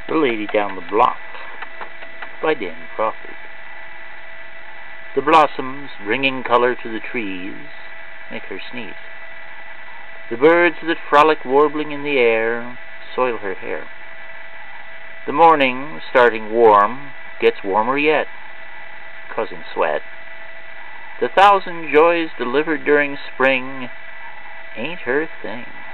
The Lady Down the Block by Dan Crawford. The blossoms, bringing color to the trees, make her sneeze. The birds that frolic warbling in the air soil her hair. The morning, starting warm, gets warmer yet, causing sweat. The thousand joys delivered during spring ain't her thing.